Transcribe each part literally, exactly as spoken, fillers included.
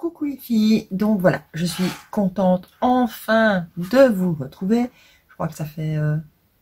Coucou les filles, donc voilà, je suis contente enfin de vous retrouver. Je crois que ça fait euh,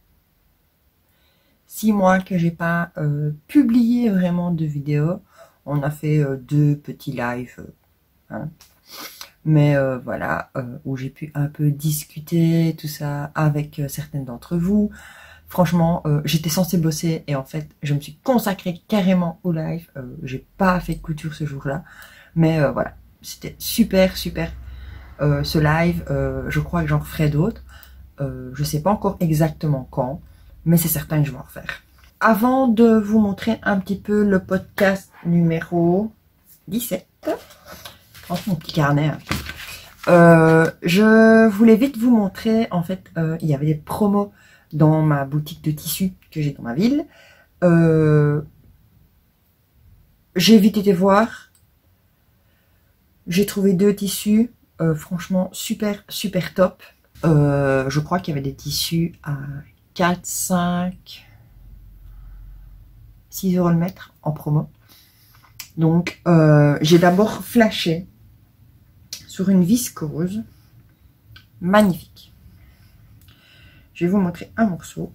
six mois que j'ai pas euh, publié vraiment de vidéos. On a fait euh, deux petits lives, euh, hein. Mais euh, voilà, euh, où j'ai pu un peu discuter tout ça avec euh, certaines d'entre vous. Franchement, euh, j'étais censée bosser et en fait, je me suis consacrée carrément au live. Euh, j'ai pas fait de couture ce jour-là, mais euh, voilà. C'était super, super euh, ce live. Euh, je crois que j'en ferai d'autres. Euh, je sais pas encore exactement quand, mais c'est certain que je vais en refaire. Avant de vous montrer un petit peu le podcast numéro dix-sept, prends mon petit carnet, hein. euh, je voulais vite vous montrer, en fait, euh, il y avait des promos dans ma boutique de tissus que j'ai dans ma ville. Euh, j'ai vite été voir. J'ai trouvé deux tissus, euh, franchement super, super top. Euh, je crois qu'il y avait des tissus à quatre, cinq, six euros le mètre en promo. Donc, euh, j'ai d'abord flashé sur une viscose magnifique. Je vais vous montrer un morceau.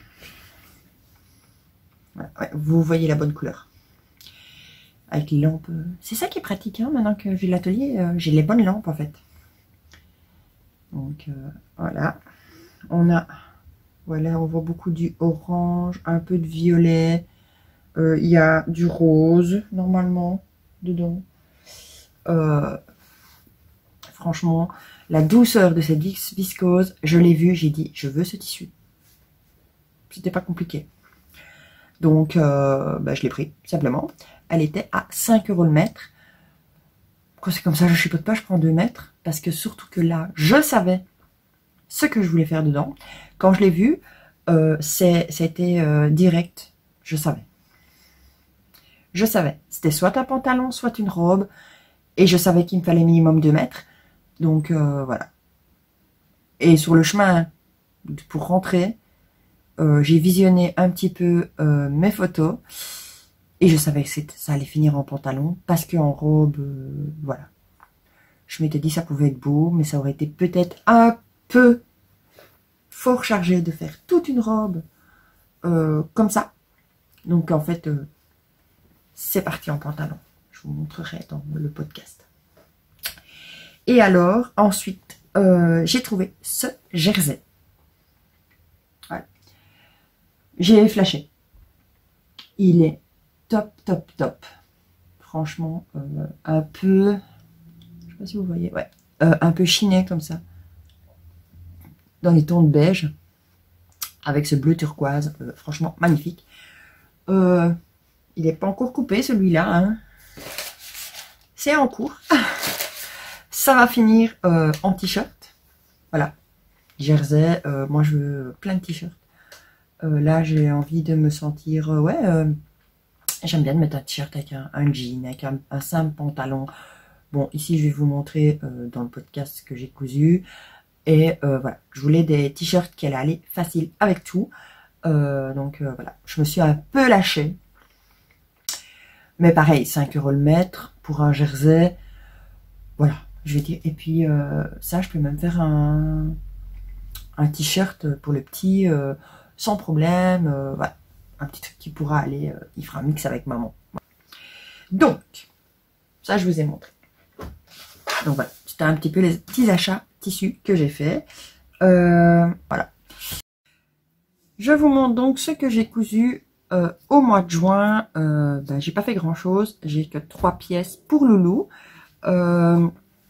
Voilà, ouais, vous voyez la bonne couleur. Avec les lampes. C'est ça qui est pratique, hein, maintenant que j'ai l'atelier, euh, j'ai les bonnes lampes en fait. Donc euh, voilà. On a, voilà, on voit beaucoup du orange, un peu de violet. Euh, il y a du rose, normalement, dedans. Euh, franchement, la douceur de cette vis viscose, je l'ai vue, j'ai dit, je veux ce tissu. C'était pas compliqué. Donc, euh, bah, je l'ai pris, simplement. Elle était à cinq euros le mètre. Quand c'est comme ça, je chipote pas, je prends deux mètres. Parce que surtout que là, je savais ce que je voulais faire dedans. Quand je l'ai vu, euh, c'était euh, direct. Je savais. Je savais. C'était soit un pantalon, soit une robe. Et je savais qu'il me fallait minimum deux mètres. Donc, euh, voilà. Et sur le chemin, pour rentrer, euh, j'ai visionné un petit peu euh, mes photos. Et je savais que ça allait finir en pantalon, parce qu'en robe, euh, voilà. Je m'étais dit ça pouvait être beau, mais ça aurait été peut-être un peu fort chargé de faire toute une robe euh, comme ça. Donc en fait, euh, c'est parti en pantalon. Je vous montrerai dans le podcast. Et alors, ensuite, euh, j'ai trouvé ce jersey. Voilà. J'ai flashé. Il est top, top, top. Franchement, euh, un peu, je sais pas si vous voyez, ouais, euh, un peu chiné comme ça, dans les tons de beige, avec ce bleu turquoise, euh, franchement magnifique. Euh, il n'est pas encore coupé celui-là, hein. C'est en cours. Ça va finir euh, en t-shirt, voilà, jersey. Euh, moi je veux plein de t-shirts. Euh, là j'ai envie de me sentir, euh, ouais. Euh, J'aime bien de mettre un t-shirt avec un, un jean, avec un, un simple pantalon. Bon, ici, je vais vous montrer euh, dans le podcast ce que j'ai cousu. Et euh, voilà, je voulais des t-shirts qui allaient aller facile avec tout. Euh, donc euh, voilà, je me suis un peu lâchée. Mais pareil, cinq euros le mètre pour un jersey. Voilà, je vais dire. Et puis euh, ça, je peux même faire un, un t-shirt pour le petit euh, sans problème. Euh, voilà. Un petit truc qui pourra aller, euh, il fera un mix avec maman. Voilà. Donc, ça je vous ai montré. Donc voilà, c'était un petit peu les petits achats tissus que j'ai fait. Euh, voilà. Je vous montre donc ce que j'ai cousu euh, au mois de juin. Euh, ben, j'ai pas fait grand chose, j'ai que trois pièces pour Loulou. Euh,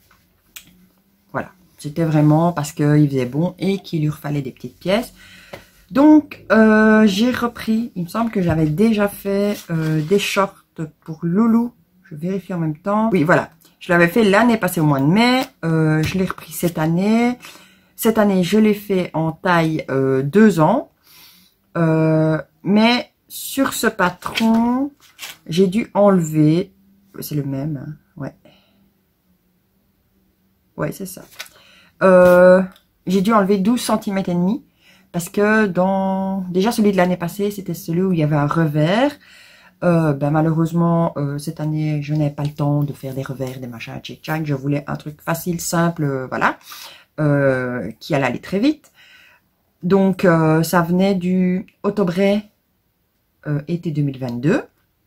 voilà, c'était vraiment parce qu'il faisait bon et qu'il lui fallait des petites pièces. Donc, euh, j'ai repris, il me semble que j'avais déjà fait euh, des shorts pour Loulou. Je vérifie en même temps. Oui, voilà. Je l'avais fait l'année passée au mois de mai. Euh, je l'ai repris cette année. Cette année, je l'ai fait en taille euh, deux ans. Euh, mais sur ce patron, j'ai dû enlever... C'est le même, hein, ouais. Ouais, c'est ça. Euh, j'ai dû enlever douze centimètres et demi. Parce que dans déjà celui de l'année passée, c'était celui où il y avait un revers. Euh, ben malheureusement, euh, cette année, je n'avais pas le temps de faire des revers, des machins, tchic-tchac. Je voulais un truc facile, simple, euh, voilà, euh, qui allait aller très vite. Donc, euh, ça venait du Autobray euh, été deux mille vingt-deux.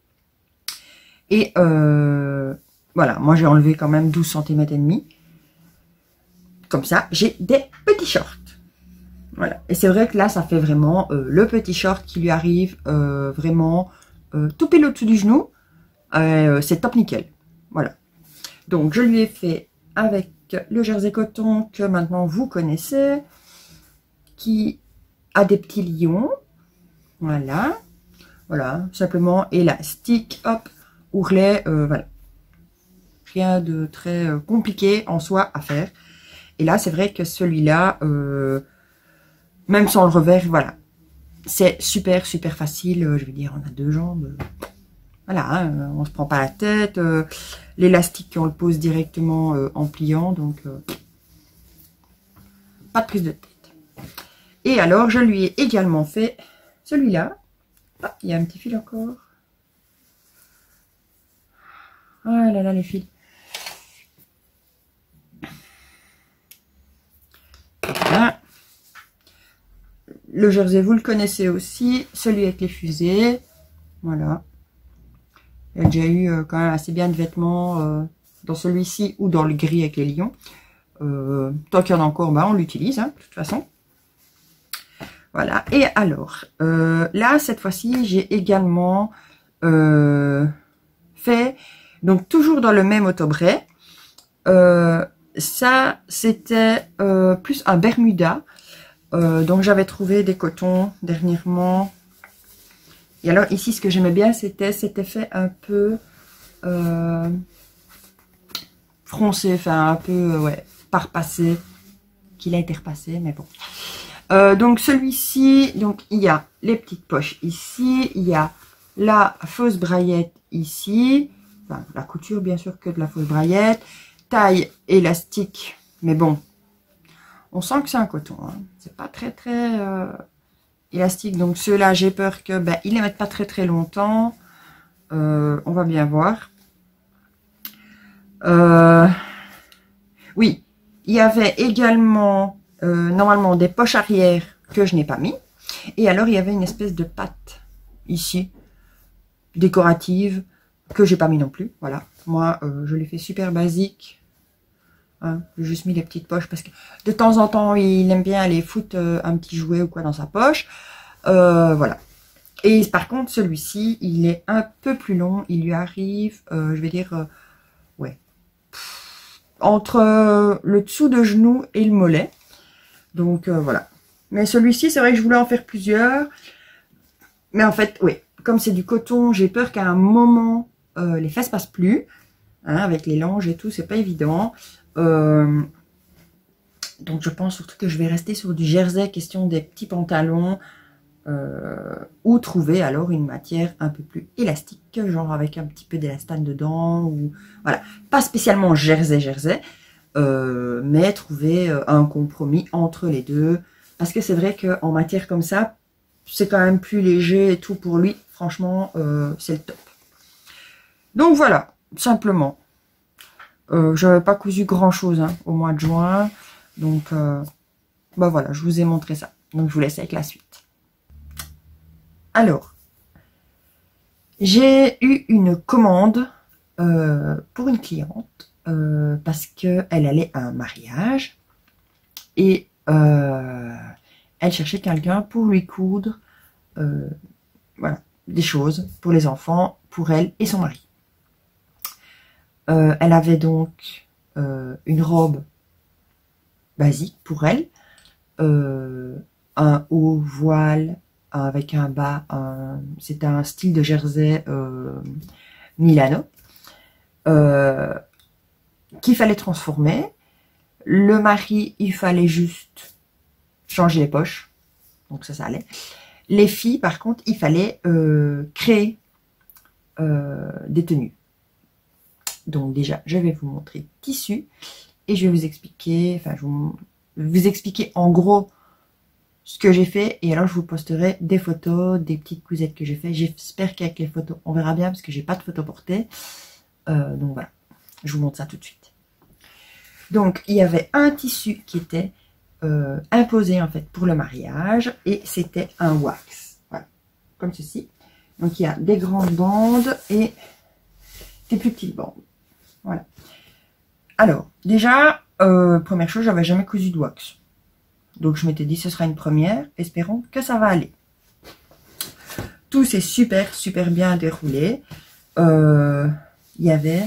Et euh, voilà, moi j'ai enlevé quand même douze centimètres et demi. Comme ça, j'ai des petits shorts. Voilà. Et c'est vrai que là, ça fait vraiment euh, le petit short qui lui arrive euh, vraiment euh, tout pile au-dessus du genou. Euh, c'est top nickel. Voilà. Donc, je lui ai fait avec le jersey coton que maintenant vous connaissez, qui a des petits lions. Voilà. Voilà. Simplement élastique, hop, ourlet, euh, voilà. Rien de très euh, compliqué en soi à faire. Et là, c'est vrai que celui-là, euh, même sans le revers, voilà. C'est super, super facile. Je veux dire, on a deux jambes. Voilà, hein, on se prend pas la tête. Euh, L'élastique, on le pose directement euh, en pliant. Donc, euh, pas de prise de tête. Et alors, je lui ai également fait celui-là. Ah, il y a un petit fil encore. Ah là là, les fils. Voilà. Le jersey, vous le connaissez aussi. Celui avec les fusées. Voilà. Il y a déjà eu euh, quand même assez bien de vêtements euh, dans celui-ci ou dans le gris avec les lions. Euh, tant qu'il y en a encore, bah, on l'utilise, hein, de toute façon. Voilà. Et alors, euh, là, cette fois-ci, j'ai également euh, fait, donc toujours dans le même Autobray. Euh, ça, c'était euh, plus un Bermuda. Euh, donc, j'avais trouvé des cotons dernièrement. Et alors, ici, ce que j'aimais bien, c'était cet effet un peu euh, froncé, enfin, un peu, euh, ouais, pas repassé, qu'il a été repassé, mais bon. Euh, donc, celui-ci, donc, il y a les petites poches ici, il y a la fausse braillette ici, enfin, la couture, bien sûr, que de la fausse braillette, taille élastique, mais bon, on sent que c'est un coton, hein. C'est pas très, très... Euh, élastique, donc ceux-là j'ai peur que ben, ils les mettent pas très très longtemps. Euh, on va bien voir. Euh, oui, il y avait également euh, normalement des poches arrière que je n'ai pas mis, et alors il y avait une espèce de patte ici décorative que j'ai pas mis non plus. Voilà, moi euh, je l'ai fait super basique, hein. J'ai juste mis les petites poches parce que de temps en temps il aime bien aller foutre euh, un petit jouet ou quoi dans sa poche. Euh, voilà. Et par contre, celui-ci, il est un peu plus long. Il lui arrive, euh, je vais dire, euh, ouais, entre euh, le dessous de genou et le mollet. Donc, euh, voilà. Mais celui-ci, c'est vrai que je voulais en faire plusieurs. Mais en fait, oui, comme c'est du coton, j'ai peur qu'à un moment, euh, les fesses passent plus. Hein, avec les langes et tout, c'est pas évident. Euh, donc, je pense surtout que je vais rester sur du jersey, question des petits pantalons. Euh, ou trouver alors une matière un peu plus élastique, genre avec un petit peu d'élastane dedans, ou voilà, pas spécialement jersey jersey, euh, mais trouver euh, un compromis entre les deux, parce que c'est vrai qu'en matière comme ça, c'est quand même plus léger et tout pour lui, franchement, euh, c'est le top. Donc voilà, simplement, euh, je n'avais pas cousu grand chose hein, au mois de juin, donc euh, bah voilà, je vous ai montré ça, donc je vous laisse avec la suite. Alors, j'ai eu une commande euh, pour une cliente euh, parce qu'elle allait à un mariage et euh, elle cherchait quelqu'un pour lui coudre euh, voilà, des choses pour les enfants, pour elle et son mari. Euh, elle avait donc euh, une robe basique pour elle, euh, un haut voile, avec un bas, c'est un style de jersey euh, Milano, euh, qu'il fallait transformer. Le mari, il fallait juste changer les poches, donc ça, ça allait. Les filles, par contre, il fallait euh, créer euh, des tenues. Donc déjà, je vais vous montrer le tissu et je vais vous expliquer, enfin, je vais vous, vous expliquer en gros ce que j'ai fait. Et alors, je vous posterai des photos, des petites cousettes que j'ai fait. J'espère qu'avec les photos, on verra bien parce que j'ai pas de photos portées. Euh, donc voilà, je vous montre ça tout de suite. Donc, il y avait un tissu qui était euh, imposé en fait pour le mariage et c'était un wax. Voilà, comme ceci. Donc, il y a des grandes bandes et des plus petites bandes. Voilà. Alors, déjà, euh, première chose, j'avais jamais cousu de wax. Donc, je m'étais dit, ce sera une première. Espérons que ça va aller. Tout s'est super, super bien déroulé. Euh, il y avait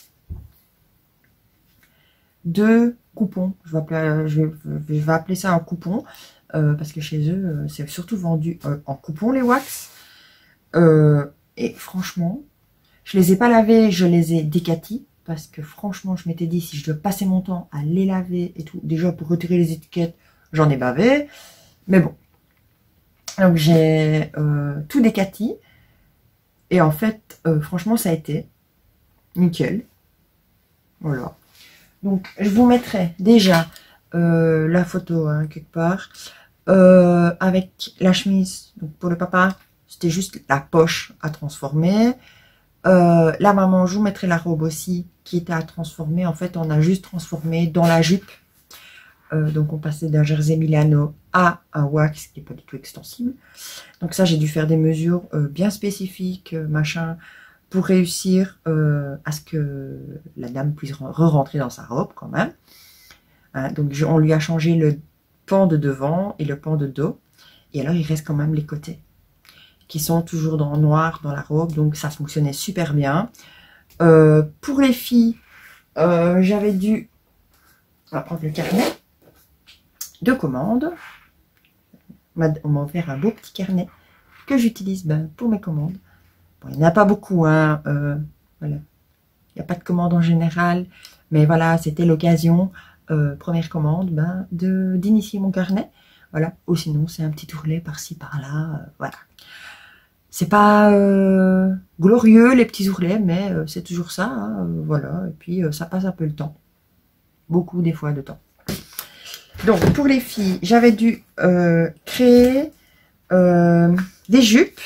deux coupons. Je vais appeler, je vais, je vais appeler ça un coupon. Euh, parce que chez eux, euh, c'est surtout vendu euh, en coupon, les wax. Euh, et franchement, je les ai pas lavés, je les ai décatis. Parce que franchement, je m'étais dit, si je dois passer mon temps à les laver et tout, déjà pour retirer les étiquettes, j'en ai bavé. Mais bon. Donc j'ai euh, tout décati. Et en fait, euh, franchement, ça a été nickel. Voilà. Donc, je vous mettrai déjà euh, la photo hein, quelque part. Euh, avec la chemise. Donc pour le papa, c'était juste la poche à transformer. Euh, la maman, je vous mettrai la robe aussi qui était à transformer. En fait, on a juste transformé dans la jupe. Euh, donc, on passait d'un jersey Milano à un wax qui n'est pas du tout extensible. Donc ça, j'ai dû faire des mesures euh, bien spécifiques, euh, machin, pour réussir euh, à ce que la dame puisse re-rentrer dans sa robe quand même. Hein, donc, je, on lui a changé le pan de devant et le pan de dos. Et alors, il reste quand même les côtés qui sont toujours dans le noir dans la robe, donc ça fonctionnait super bien. Euh, pour les filles, euh, j'avais dû, on va prendre le carnet de commande. On m'a offert un beau petit carnet que j'utilise ben, pour mes commandes. Bon, il n'y en a pas beaucoup, hein, euh, voilà. Il n'y a pas de commande en général, mais voilà, c'était l'occasion, euh, première commande, ben, de d'initier mon carnet. Voilà, ou sinon c'est un petit ourlet par-ci par-là, euh, voilà. C'est pas euh, glorieux les petits ourlets, mais euh, c'est toujours ça, hein, euh, voilà. Et puis euh, ça passe un peu le temps, beaucoup des fois de temps. Donc pour les filles, j'avais dû euh, créer euh, des jupes.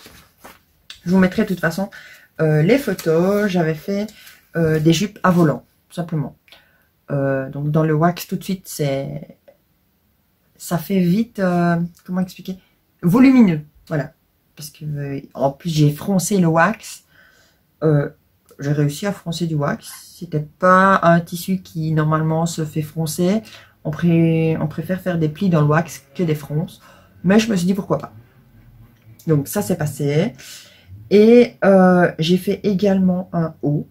Je vous mettrai de toute façon euh, les photos. J'avais fait euh, des jupes à volant, tout simplement. Euh, donc dans le wax tout de suite, c'est ça fait vite, euh, comment expliquer, volumineux, voilà. Parce que euh, en plus j'ai froncé le wax, euh, j'ai réussi à froncer du wax. C'était pas un tissu qui normalement se fait froncer. On, pré on préfère faire des plis dans le wax que des fronces, mais je me suis dit pourquoi pas. Donc ça c'est passé. Et euh, j'ai fait également un haut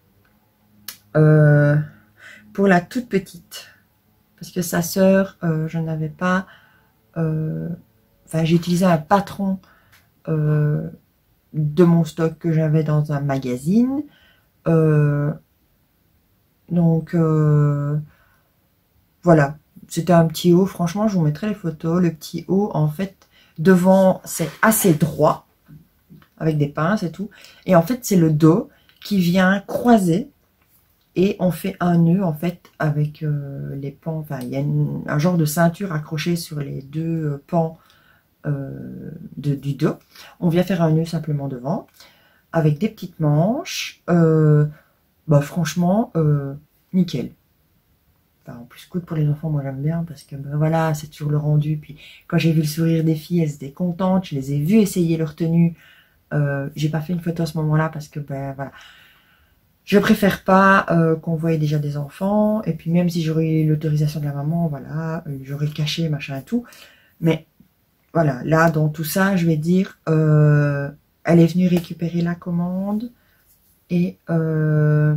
euh, pour la toute petite, parce que sa sœur, euh, je n'avais pas. Euh, enfin, j'ai utilisé un patron. Euh, de mon stock que j'avais dans un magazine. Euh, donc, euh, voilà. C'était un petit haut. Franchement, je vous mettrai les photos. Le petit haut, en fait, devant, c'est assez droit. Avec des pinces et tout. Et en fait, c'est le dos qui vient croiser. Et on fait un nœud, en fait, avec euh, les pans. Enfin, il y a une, un genre de ceinture accrochée sur les deux euh, pans Euh, de, du dos. On vient faire un nœud simplement devant avec des petites manches. Euh, bah franchement euh, nickel. Enfin, en plus coûte pour les enfants, moi j'aime bien parce que ben, voilà, c'est toujours le rendu. Puis quand j'ai vu le sourire des filles, elles étaient contentes. Je les ai vues essayer leur tenue. Euh, j'ai pas fait une photo à ce moment-là parce que ben voilà, je préfère pas euh, qu'on voie déjà des enfants. Et puis même si j'aurais eu l'autorisation de la maman, voilà, euh, j'aurais caché machin et tout. Mais voilà, là, dans tout ça, je vais dire, euh, elle est venue récupérer la commande et euh,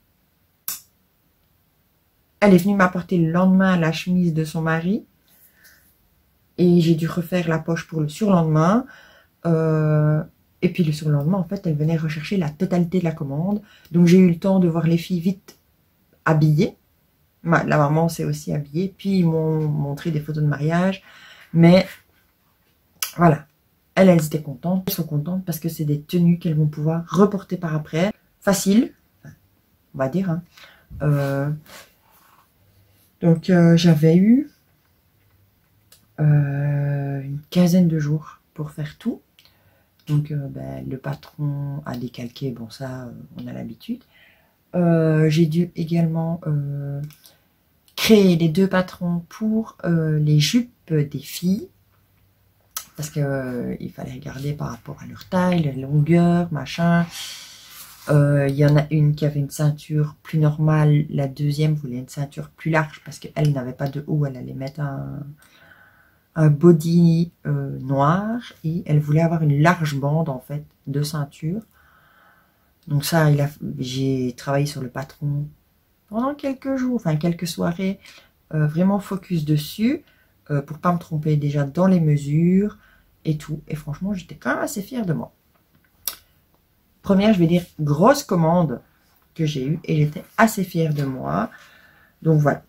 elle est venue m'apporter le lendemain la chemise de son mari et j'ai dû refaire la poche pour le surlendemain. Euh, et puis le surlendemain, en fait, elle venait rechercher la totalité de la commande. Donc, j'ai eu le temps de voir les filles vite habillées. La maman s'est aussi habillée. Puis, ils m'ont montré des photos de mariage. Mais voilà, elles, elles étaient contentes, elles sont contentes parce que c'est des tenues qu'elles vont pouvoir reporter par après. Facile, on va dire. Hein. Euh, donc, euh, j'avais eu euh, une quinzaine de jours pour faire tout. Donc euh, ben, le patron a décalqué, bon ça euh, on a l'habitude. Euh, j'ai dû également euh, créer les deux patrons pour euh, les jupes des filles. Parce que euh, il fallait regarder par rapport à leur taille, leur longueur, machin. Il euh, y en a une qui avait une ceinture plus normale, la deuxième voulait une ceinture plus large parce qu'elle n'avait pas de haut, elle allait mettre un, un body euh, noir et elle voulait avoir une large bande en fait de ceinture. Donc ça, j'ai travaillé sur le patron pendant quelques jours, enfin quelques soirées, euh, vraiment focus dessus euh, pour pas me tromper déjà dans les mesures et tout. Et franchement, j'étais quand même assez fière de moi. Première, je vais dire, grosse commande que j'ai eue et j'étais assez fière de moi. Donc voilà.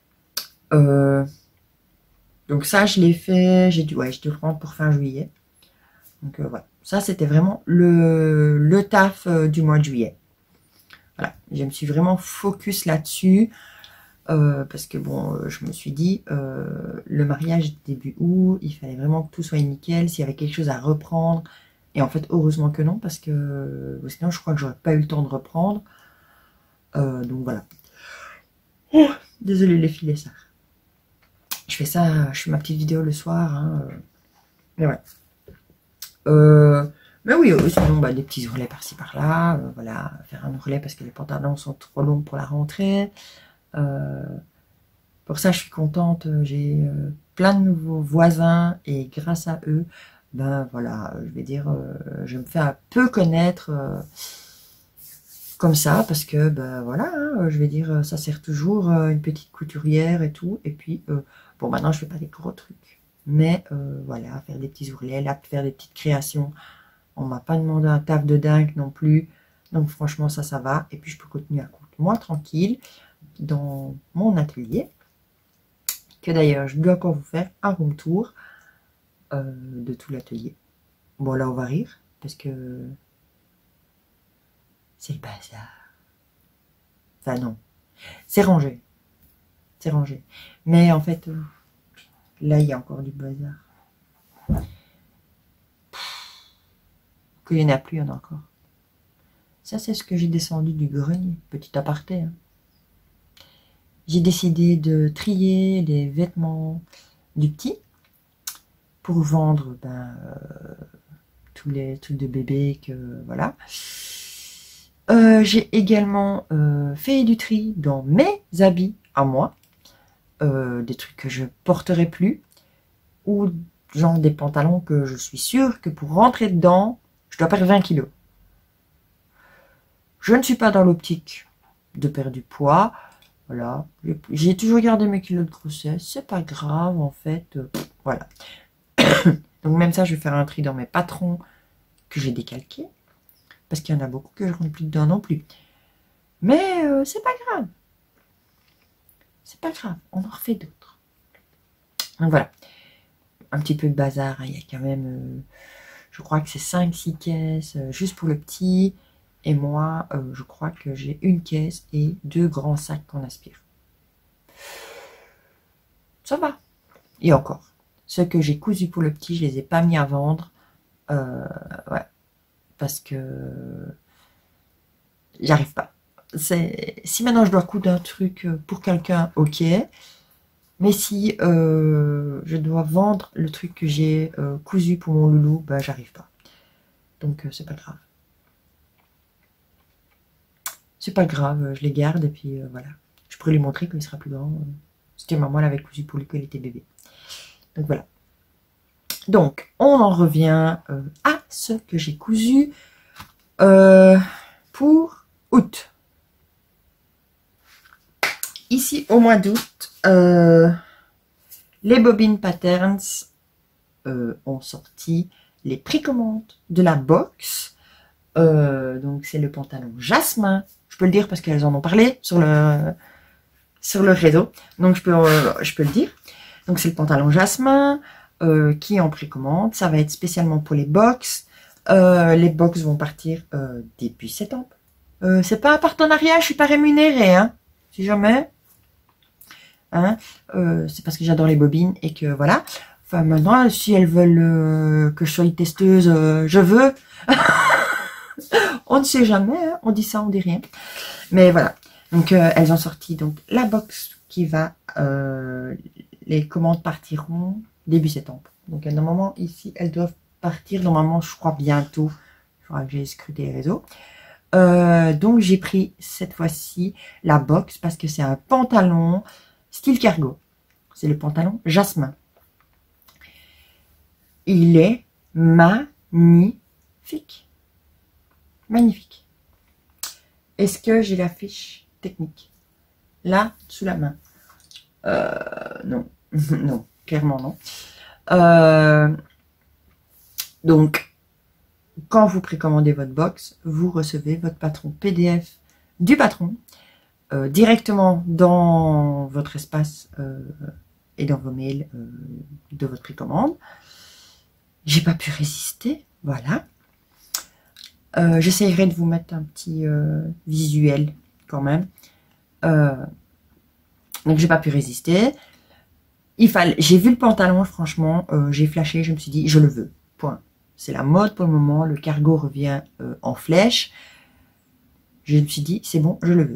Euh, donc ça, je l'ai fait. J'ai dû, ouais, je dû le prendre pour fin juillet. Donc euh, voilà. Ça, c'était vraiment le, le taf euh, du mois de juillet. Voilà. Je me suis vraiment focus là-dessus. Euh, parce que bon, euh, je me suis dit, euh, le mariage début août, il fallait vraiment que tout soit nickel. S'il y avait quelque chose à reprendre. Et en fait, heureusement que non, parce que sinon, je crois que j'aurais pas eu le temps de reprendre. Euh, donc voilà. Oh, désolée les filles, ça. Je fais ça, je fais ma petite vidéo le soir. Hein, euh. Mais ouais. Euh, mais oui, euh, sinon, bah, des petits ourlets par-ci par-là. Euh, voilà, faire un ourlet parce que les pantalons sont trop longs pour la rentrée. Euh, pour ça, je suis contente. J'ai euh, plein de nouveaux voisins et grâce à eux, ben voilà, je vais dire, euh, je me fais un peu connaître euh, comme ça, parce que, ben voilà, hein, je vais dire, ça sert toujours euh, une petite couturière et tout, et puis, euh, bon, maintenant, je fais pas des gros trucs, mais euh, voilà, faire des petits ourlets, là, faire des petites créations, on m'a pas demandé un taf de dingue non plus, donc franchement, ça, ça va, et puis je peux continuer à coudre moi tranquille, dans mon atelier, que d'ailleurs, je dois encore vous faire un room tour, Euh, de tout l'atelier. Bon là on va rire parce que c'est le bazar. Enfin non, c'est rangé, c'est rangé. Mais en fait, euh, là il y a encore du bazar. Qu'il n'y en a plus, il y en a encore. Ça c'est ce que j'ai descendu du grenier, petit aparté. Hein. J'ai décidé de trier les vêtements du petit. Pour vendre ben, euh, tous les trucs de bébé que voilà. Euh, j'ai également euh, fait du tri dans mes habits à moi, euh, des trucs que je porterai plus, ou genre des pantalons que je suis sûre que pour rentrer dedans, je dois perdre vingt kilos. Je ne suis pas dans l'optique de perdre du poids, voilà. J'ai toujours gardé mes kilos de grossesse, c'est pas grave en fait, euh, voilà. Donc même ça, je vais faire un tri dans mes patrons que j'ai décalqués. Parce qu'il y en a beaucoup que je ne rentre plus dedans non plus. Mais euh, c'est pas grave. C'est pas grave, on en refait d'autres. Donc voilà. Un petit peu de bazar, hein. Il y a quand même, euh, je crois que c'est cinq six caisses, euh, juste pour le petit. Et moi, euh, je crois que j'ai une caisse et deux grands sacs qu'on aspire. Ça va. Et encore. Ceux que j'ai cousus pour le petit, je les ai pas mis à vendre. Euh, ouais. Parce que j'arrive pas. Si maintenant je dois coudre un truc pour quelqu'un, ok. Mais si euh, je dois vendre le truc que j'ai euh, cousu pour mon loulou, bah j'arrive pas. Donc euh, c'est pas grave. C'est pas grave, je les garde et puis euh, voilà. Je pourrais lui montrer quand il sera plus grand. Euh, ce que maman l'avait cousu pour lui quand il était bébé. Donc voilà. Donc, on en revient euh, à ce que j'ai cousu euh, pour août. Ici, au mois d'août, euh, les bobines patterns euh, ont sorti les précommandes de la box. Euh, donc, c'est le pantalon Jasmin. Je peux le dire parce qu'elles en ont parlé sur le, sur le réseau. Donc, je peux, euh, je peux le dire. Donc, c'est le pantalon Jasmin. Euh, qui est en précommande. Ça va être spécialement pour les box. Euh, les box vont partir euh, début septembre. Euh, c'est pas un partenariat, je suis pas rémunérée, hein, si jamais. Hein, euh, c'est parce que j'adore les bobines et que voilà. Enfin, maintenant, si elles veulent euh, que je sois une testeuse, euh, je veux. On ne sait jamais, hein. On dit ça, on dit rien. Mais voilà. Donc, euh, elles ont sorti donc la box qui va... Euh, les commandes partiront début septembre. Donc, normalement, ici, elles doivent partir, normalement, je crois, bientôt. Il faudra que j'aille scruter les réseaux. Euh, donc, j'ai pris, cette fois-ci, la box parce que c'est un pantalon style cargo. C'est le pantalon Jasmin. Il est magnifique. Magnifique. Est-ce que j'ai la fiche technique? Là, sous la main. Euh, non. Non, clairement non. Euh, donc, quand vous précommandez votre box, vous recevez votre patron P D F du patron euh, directement dans votre espace euh, et dans vos mails euh, de votre précommande. J'ai pas pu résister, voilà. Euh, J'essaierai de vous mettre un petit euh, visuel quand même. Euh, donc j'ai pas pu résister. Il fallait, j'ai vu le pantalon, franchement, euh, j'ai flashé, je me suis dit, je le veux. Point. C'est la mode pour le moment, le cargo revient euh, en flèche. Je me suis dit, c'est bon, je le veux.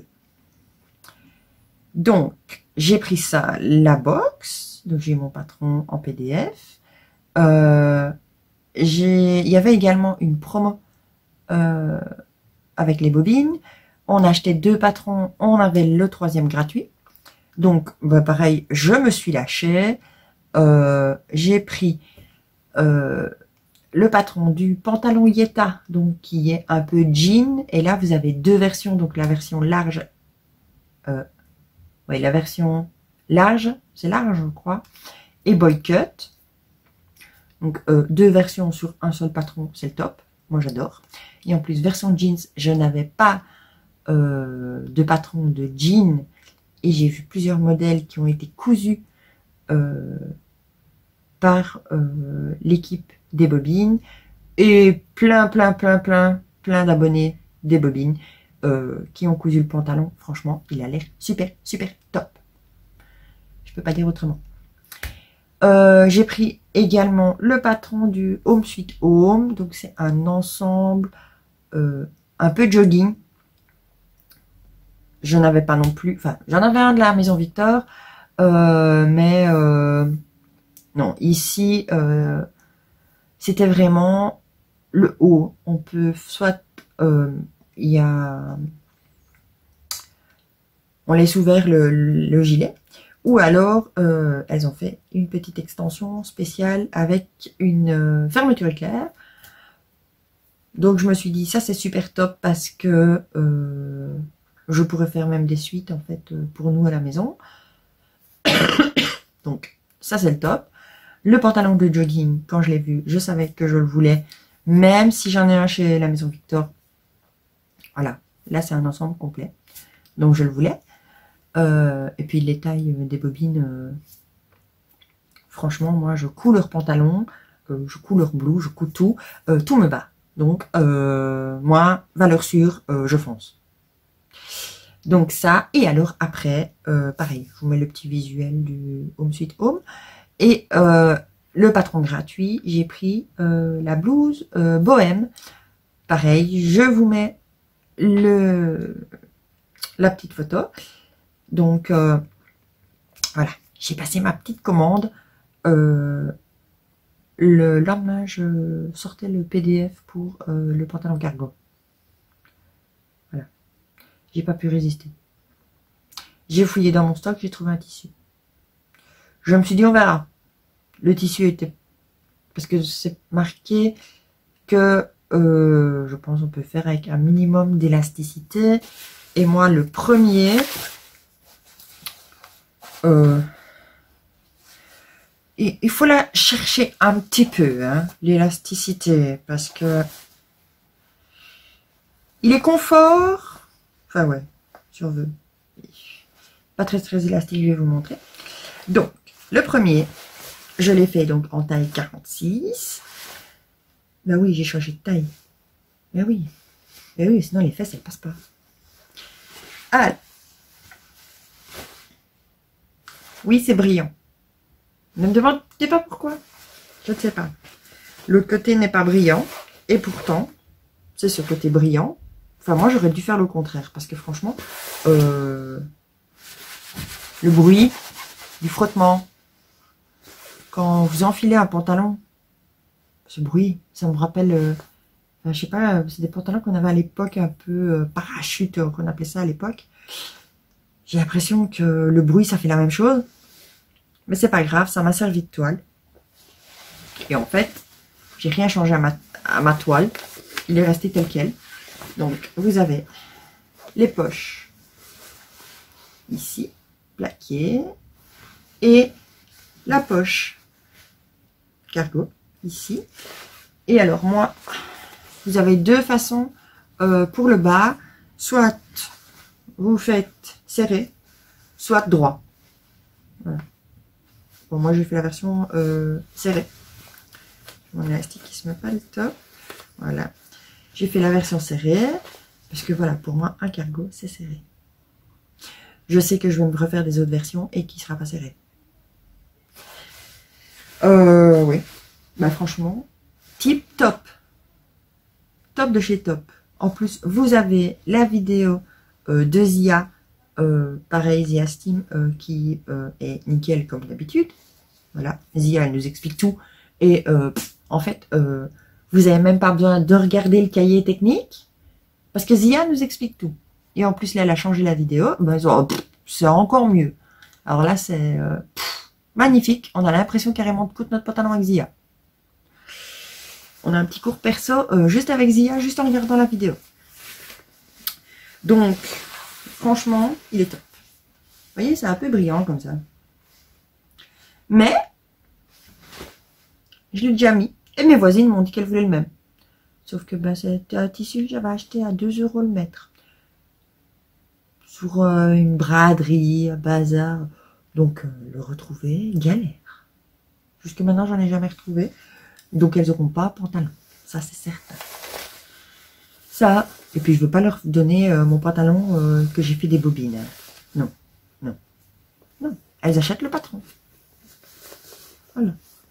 Donc, j'ai pris ça, la box. Donc, j'ai mon patron en P D F. Euh, j'ai, il y avait également une promo euh, avec les bobines. On achetait deux patrons, on avait le troisième gratuit. Donc, bah, pareil, je me suis lâchée. Euh, j'ai pris euh, le patron du pantalon Yeta, donc qui est un peu jean. Et là, vous avez deux versions. Donc, la version large. Euh, oui, la version large, c'est large, je crois. Et boy cut. Donc, euh, deux versions sur un seul patron, c'est le top. Moi, j'adore. Et en plus, version jeans, je n'avais pas euh, de patron de jean. Et j'ai vu plusieurs modèles qui ont été cousus euh, par euh, l'équipe des bobines. Et plein, plein, plein, plein, plein d'abonnés des bobines euh, qui ont cousu le pantalon. Franchement, il a l'air super, super top. Je peux pas dire autrement. Euh, j'ai pris également le patron du Home Sweet Home. Donc, c'est un ensemble euh, un peu jogging. Je n'avais pas non plus... Enfin, j'en avais un de la Maison Victor. Euh, mais euh, non, ici, euh, c'était vraiment le haut. On peut soit... Euh, il y a... On laisse ouvert le, le gilet. Ou alors, euh, elles ont fait une petite extension spéciale avec une euh, fermeture éclair. Donc, je me suis dit, ça, c'est super top parce que euh, je pourrais faire même des suites, en fait, pour nous à la maison. Donc, ça, c'est le top. Le pantalon de jogging, quand je l'ai vu, je savais que je le voulais. Même si j'en ai un chez la Maison Victor. Voilà. Là, c'est un ensemble complet. Donc, je le voulais. Euh, et puis les tailles des bobines, euh, franchement, moi je couds leur pantalon, euh, je couds leur blouse, je couds tout, euh, tout me bat. Donc, euh, moi, valeur sûre, euh, je fonce. Donc ça, et alors après, euh, pareil, je vous mets le petit visuel du Home Sweet Home. Et euh, le patron gratuit, j'ai pris euh, la blouse euh, bohème. Pareil, je vous mets le la petite photo. Donc, euh, voilà, j'ai passé ma petite commande. Euh, le lendemain, je sortais le P D F pour euh, le pantalon cargo. Voilà, j'ai pas pu résister. J'ai fouillé dans mon stock, j'ai trouvé un tissu. Je me suis dit, on verra. Le tissu était... Parce que c'est marqué que, euh, je pense, on peut faire avec un minimum d'élasticité. Et moi, le premier... Euh, il, il faut la chercher un petit peu, hein, l'élasticité, parce que il est confort, enfin ouais, si on veut, pas très très élastique, je vais vous montrer. Donc, le premier, je l'ai fait donc en taille quarante-six. Ben oui, j'ai changé de taille. Ben oui, ben oui, sinon les fesses elles passent pas. Alors, oui, c'est brillant. Ne me demandez pas pourquoi. Je ne sais pas. L'autre côté n'est pas brillant. Et pourtant, c'est ce côté brillant. Enfin, moi, j'aurais dû faire le contraire. Parce que franchement, euh, le bruit du frottement, quand vous enfilez un pantalon, ce bruit, ça me rappelle... Euh, enfin, je sais pas, c'est des pantalons qu'on avait à l'époque, un peu euh, parachute, euh, qu'on appelait ça à l'époque. J'ai l'impression que le bruit, ça fait la même chose. Mais c'est pas grave, ça m'a servi de toile. Et en fait, j'ai rien changé à ma, à ma toile. Il est resté tel quel. Donc, vous avez les poches ici, plaquées. Et la poche cargo, ici. Et alors, moi, vous avez deux façons euh, pour le bas. Soit vous faites serré, soit droit. Voilà. Bon, moi, j'ai fait la version euh, serrée. Mon élastique qui se met pas le top. Voilà. J'ai fait la version serrée. Parce que voilà, pour moi, un cargo, c'est serré. Je sais que je vais me refaire des autres versions et qui ne sera pas serré. Euh, oui. Bah, franchement, tip top. Top de chez top. En plus, vous avez la vidéo euh, de Zia. Euh, pareil, Zia Steam euh, qui euh, est nickel comme d'habitude. Voilà, Zia elle nous explique tout. Et euh, pff, en fait, euh, vous n'avez même pas besoin de regarder le cahier technique. Parce que Zia nous explique tout. Et en plus, là, elle a changé la vidéo. Ben, oh, c'est encore mieux. Alors là, c'est euh, magnifique. On a l'impression carrément de coudre notre pantalon avec Zia. On a un petit cours perso euh, juste avec Zia, juste en regardant la vidéo. Donc, franchement, il est top. Vous voyez, c'est un peu brillant comme ça. Mais, je l'ai déjà mis. Et mes voisines m'ont dit qu'elles voulaient le même. Sauf que ben, c'était un tissu que j'avais acheté à deux euros le mètre. Sur euh, une braderie, un bazar. Donc, euh, le retrouver, galère. Jusque maintenant, j'en ai jamais retrouvé. Donc, elles n'auront pas pantalon. Ça, c'est certain. Ça, et puis je veux pas leur donner euh, mon pantalon euh, que j'ai fait des bobines. Non, non, non. Elles achètent le patron. Voilà.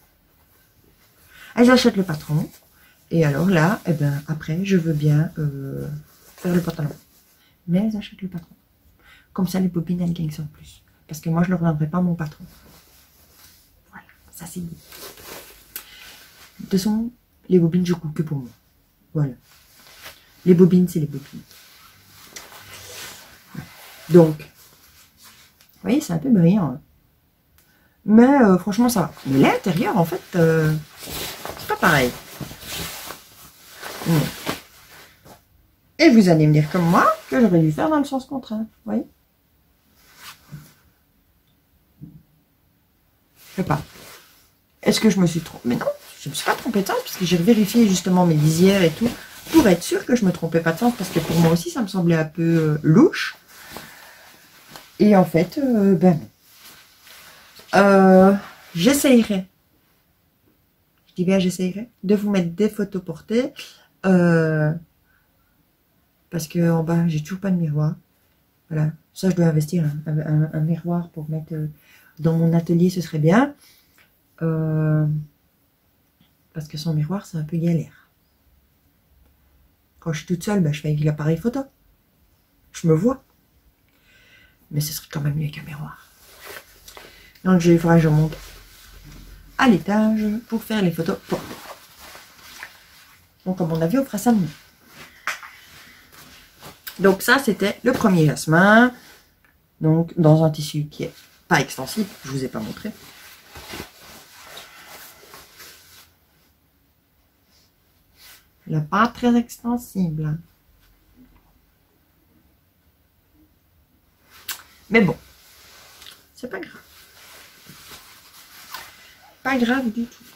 Elles achètent le patron. Et alors là, eh ben, après, je veux bien euh, faire le pantalon. Mais elles achètent le patron. Comme ça, les bobines, elles gagnent ça en plus. Parce que moi, je ne leur donnerai pas mon patron. Voilà, ça c'est dit. De toute façon, les bobines, je coupe que pour moi. Voilà. Les bobines, c'est les bobines. Donc, vous voyez, c'est un peu brillant. Hein. Mais euh, franchement, ça va. Mais l'intérieur, en fait, euh, c'est pas pareil. Mmh. Et vous allez me dire comme moi que j'aurais dû faire dans le sens contraire. Vous voyez? Je sais pas. Est-ce que je me suis trompée? Mais non, je ne me suis pas trompée de sens parce que j'ai vérifié justement mes lisières et tout pour être sûr que je me trompais pas de sens parce que pour moi aussi ça me semblait un peu euh, louche. Et en fait, euh, ben euh, j'essayerai. Je dis bien j'essayerai de vous mettre des photos portées euh, parce que en bas j'ai toujours pas de miroir. Voilà, ça je dois investir un, un, un miroir pour mettre euh, dans mon atelier, ce serait bien. Euh, parce que sans miroir c'est un peu galère. Quand je suis toute seule, ben, je fais avec l'appareil photo. Je me vois. Mais ce serait quand même mieux avec un miroir. Donc il faudra que je monte à l'étage pour faire les photos. Bon. Donc à mon avis, on fera ça demain. Donc ça, c'était le premier jasmin. Donc dans un tissu qui est pas extensible. Je vous ai pas montré. Il n'est pas très extensible. Mais bon, c'est pas grave. Pas grave du tout.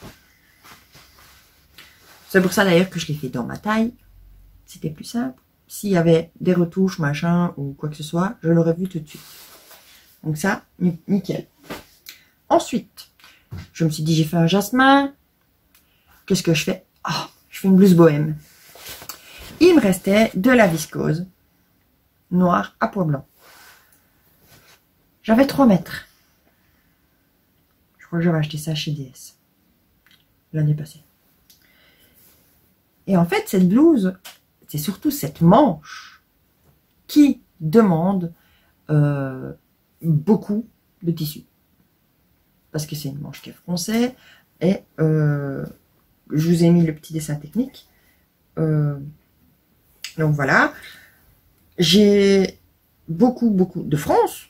C'est pour ça d'ailleurs que je l'ai fait dans ma taille. C'était plus simple. S'il y avait des retouches, machin, ou quoi que ce soit, je l'aurais vu tout de suite. Donc ça, nickel. Ensuite, je me suis dit, j'ai fait un jasmin. Qu'est-ce que je fais? Oh, je fais une blouse bohème. Il me restait de la viscose noire à pois blanc. J'avais trois mètres. Je crois que j'avais acheté ça chez D S l'année passée. Et en fait, cette blouse, c'est surtout cette manche qui demande euh, beaucoup de tissu. Parce que c'est une manche qui est froncée. Et euh, je vous ai mis le petit dessin technique. Euh, donc voilà. J'ai beaucoup, beaucoup de fronces.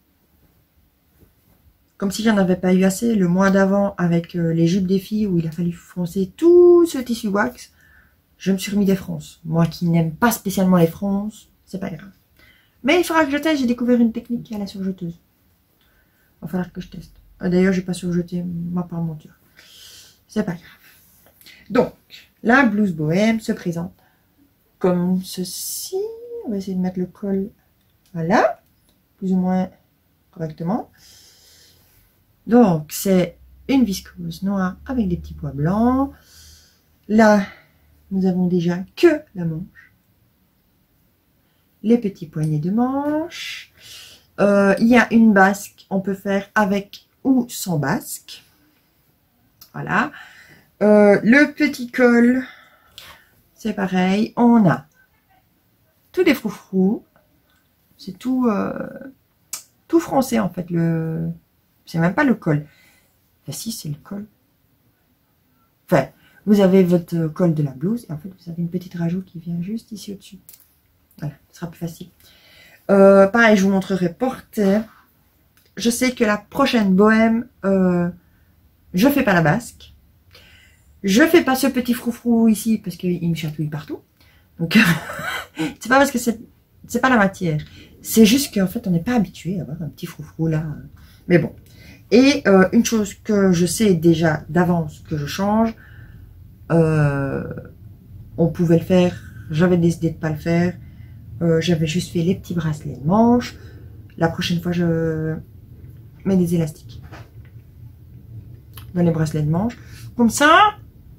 Comme si j'en avais pas eu assez le mois d'avant avec euh, les jupes des filles où il a fallu froncer tout ce tissu wax. Je me suis remis des fronces. Moi qui n'aime pas spécialement les fronces, c'est pas grave. Mais il faudra que je teste. J'ai découvert une technique qui est la surjeteuse. Il va falloir que je teste. D'ailleurs, j'ai pas surjeté ma parmenture. C'est pas grave. Donc, la blouse bohème se présente comme ceci. On va essayer de mettre le col, voilà, plus ou moins correctement. Donc, c'est une viscose noire avec des petits pois blancs. Là, nous avons déjà que la manche. Les petits poignets de manche. Euh, il y a une basque, on peut faire avec ou sans basque. Voilà. Euh, le petit col, c'est pareil. On a tous des froufrous. C'est tout, euh, tout français en fait. Le, c'est même pas le col. Enfin, si, c'est le col. Enfin, vous avez votre col de la blouse et en fait, vous avez une petite rajoute qui vient juste ici au-dessus. Voilà, ce sera plus facile. Euh, pareil, je vous montrerai portée. Je sais que la prochaine bohème, euh, je fais pas la basque. Je fais pas ce petit froufrou ici parce qu'il me chatouille partout. Donc, c'est pas parce que c'est c'est pas la matière. C'est juste qu'en fait, on n'est pas habitué à avoir un petit froufrou là. Mais bon. Et euh, une chose que je sais déjà d'avance que je change, euh, on pouvait le faire. J'avais décidé de pas le faire. Euh, J'avais juste fait les petits bracelets de manche. La prochaine fois, je mets des élastiques dans les bracelets de manche. Comme ça,